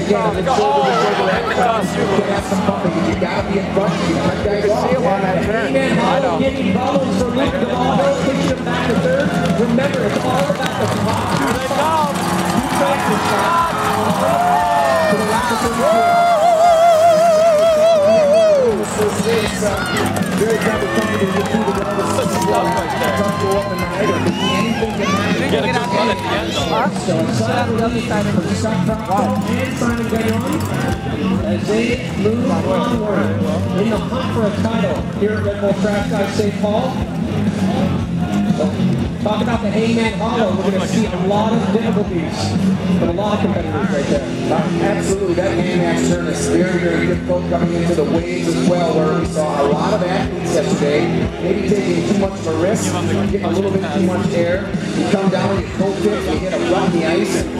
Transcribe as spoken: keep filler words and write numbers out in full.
again, a good shoulder to shoulder exercise. You can have some fun, but you gotta be in front. You cut guys off. See him on that turn. Heyman Hollow getting bubbles for Luke DeMarco, pushing him back to third. Remember, it's all about the top two spots. Two practice spots. To the lap of thirty-two. Very proud of company to do the run of such stuff right there. Don't go up in the night or anything can happen. Get a good run at the end though. So it's on the other side of the Scott Proctor and Simon Gagnon as they move onward in the hunt for a title here at Red Bull Track Guys Saint Paul. So, talk about the Heyman Hollow. We're going to see a lot of difficulties for a lot of competitors right there. Uh, absolutely, that Heyman turn is very, very difficult coming into the waves as well, where we saw a lot of athletes yesterday maybe taking too much of a risk, getting a little bit too much air. You come down, you cold tip, you hit a rut in the ice.